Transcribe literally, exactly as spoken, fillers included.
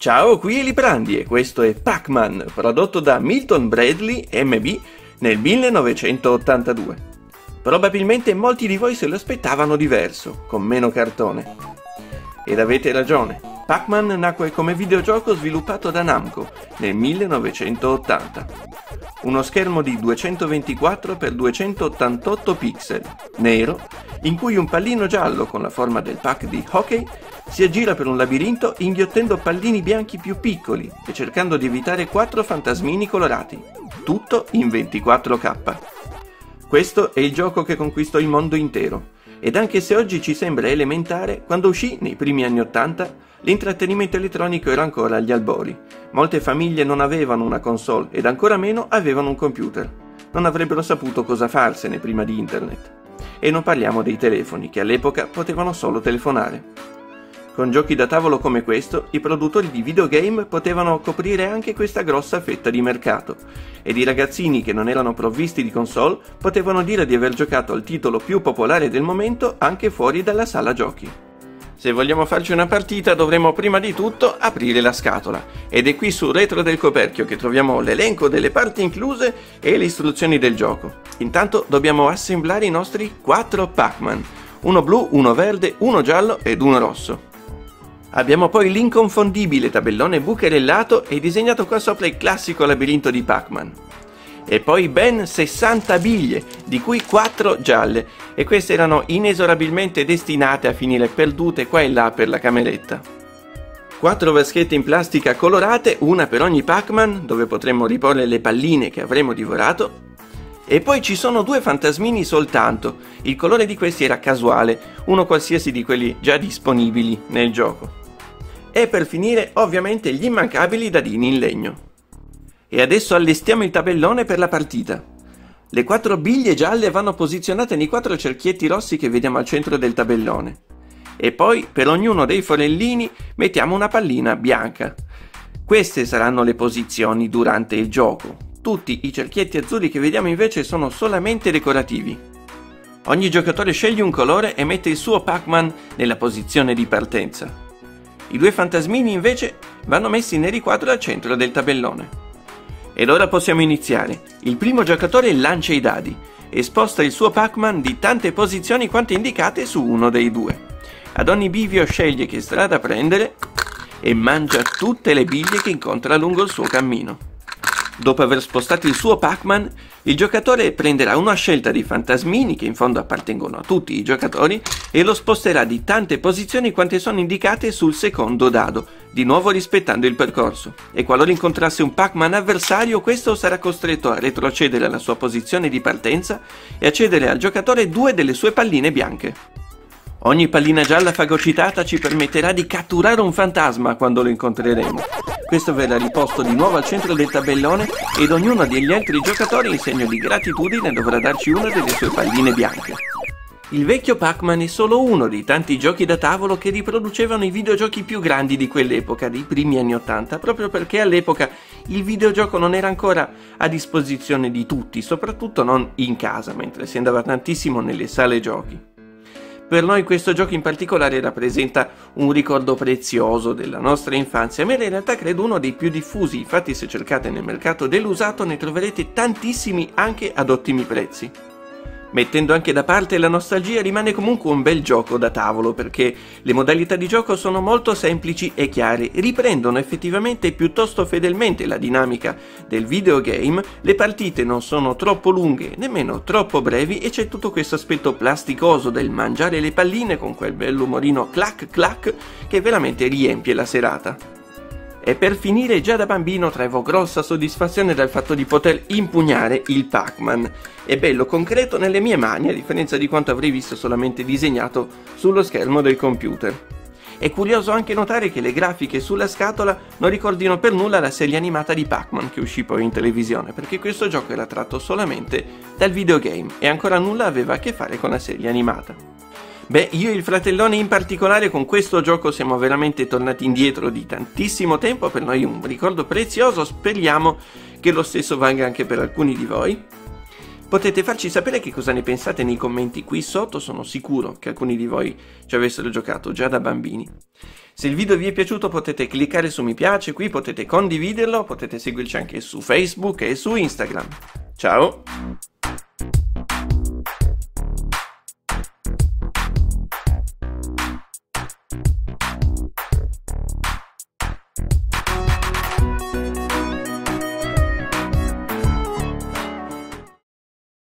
Ciao, qui è Liprandi e questo è Pac-Man, prodotto da Milton Bradley M B nel millenovecentottantadue. Probabilmente molti di voi se lo aspettavano diverso, con meno cartone. Ed avete ragione, Pac-Man nacque come videogioco sviluppato da Namco nel millenovecentottanta. Uno schermo di duecentoventiquattro per duecentottantotto pixel, nero, in cui un pallino giallo con la forma del pack di hockey si aggira per un labirinto inghiottendo pallini bianchi più piccoli e cercando di evitare quattro fantasmini colorati, tutto in ventiquattro K. Questo è il gioco che conquistò il mondo intero, ed anche se oggi ci sembra elementare, quando uscì nei primi anni ottanta, l'intrattenimento elettronico era ancora agli albori. Molte famiglie non avevano una console ed ancora meno avevano un computer. Non avrebbero saputo cosa farsene prima di internet. E non parliamo dei telefoni, che all'epoca potevano solo telefonare. Con giochi da tavolo come questo, i produttori di videogame potevano coprire anche questa grossa fetta di mercato, ed i ragazzini che non erano provvisti di console potevano dire di aver giocato al titolo più popolare del momento anche fuori dalla sala giochi. Se vogliamo farci una partita dovremo prima di tutto aprire la scatola, ed è qui sul retro del coperchio che troviamo l'elenco delle parti incluse e le istruzioni del gioco. Intanto dobbiamo assemblare i nostri quattro Pac-Man, uno blu, uno verde, uno giallo ed uno rosso. Abbiamo poi l'inconfondibile tabellone bucherellato e disegnato qua sopra il classico labirinto di Pac-Man. E poi ben sessanta biglie, di cui quattro gialle, e queste erano inesorabilmente destinate a finire perdute qua e là per la cameretta. Quattro vaschette in plastica colorate, una per ogni Pac-Man, dove potremmo riporre le palline che avremo divorato. E poi ci sono due fantasmini soltanto, il colore di questi era casuale, uno qualsiasi di quelli già disponibili nel gioco. E per finire, ovviamente, gli immancabili dadini in legno. E adesso allestiamo il tabellone per la partita. Le quattro biglie gialle vanno posizionate nei quattro cerchietti rossi che vediamo al centro del tabellone. E poi, per ognuno dei forellini, mettiamo una pallina bianca. Queste saranno le posizioni durante il gioco. Tutti i cerchietti azzurri che vediamo invece sono solamente decorativi. Ogni giocatore sceglie un colore e mette il suo Pac-Man nella posizione di partenza. I due fantasmini invece vanno messi nei riquadri al centro del tabellone. Ed ora possiamo iniziare. Il primo giocatore lancia i dadi e sposta il suo Pac-Man di tante posizioni quante indicate su uno dei due. Ad ogni bivio sceglie che strada prendere e mangia tutte le biglie che incontra lungo il suo cammino. Dopo aver spostato il suo Pac-Man, il giocatore prenderà una scelta di fantasmini che in fondo appartengono a tutti i giocatori e lo sposterà di tante posizioni quante sono indicate sul secondo dado, di nuovo rispettando il percorso. E qualora incontrasse un Pac-Man avversario, questo sarà costretto a retrocedere alla sua posizione di partenza e a cedere al giocatore due delle sue palline bianche. Ogni pallina gialla fagocitata ci permetterà di catturare un fantasma quando lo incontreremo. Questo verrà riposto di nuovo al centro del tabellone ed ognuno degli altri giocatori in segno di gratitudine dovrà darci una delle sue palline bianche. Il vecchio Pac-Man è solo uno dei tanti giochi da tavolo che riproducevano i videogiochi più grandi di quell'epoca, dei primi anni ottanta, proprio perché all'epoca il videogioco non era ancora a disposizione di tutti, soprattutto non in casa, mentre si andava tantissimo nelle sale giochi. Per noi questo gioco in particolare rappresenta un ricordo prezioso della nostra infanzia, ma in realtà credo uno dei più diffusi, infatti se cercate nel mercato dell'usato ne troverete tantissimi anche ad ottimi prezzi. Mettendo anche da parte la nostalgia, rimane comunque un bel gioco da tavolo perché le modalità di gioco sono molto semplici e chiare, riprendono effettivamente piuttosto fedelmente la dinamica del videogame, le partite non sono troppo lunghe, nemmeno troppo brevi e c'è tutto questo aspetto plasticoso del mangiare le palline con quel bell'umorino clac clac che veramente riempie la serata. E per finire, già da bambino traevo grossa soddisfazione dal fatto di poter impugnare il Pac-Man. È bello concreto nelle mie mani, a differenza di quanto avrei visto solamente disegnato sullo schermo del computer. È curioso anche notare che le grafiche sulla scatola non ricordino per nulla la serie animata di Pac-Man che uscì poi in televisione, perché questo gioco era tratto solamente dal videogame e ancora nulla aveva a che fare con la serie animata. Beh, io e il fratellone in particolare con questo gioco siamo veramente tornati indietro di tantissimo tempo, per noi un ricordo prezioso, speriamo che lo stesso valga anche per alcuni di voi. Potete farci sapere che cosa ne pensate nei commenti qui sotto, sono sicuro che alcuni di voi ci avessero giocato già da bambini. Se il video vi è piaciuto potete cliccare su mi piace qui, potete condividerlo, potete seguirci anche su Facebook e su Instagram. Ciao!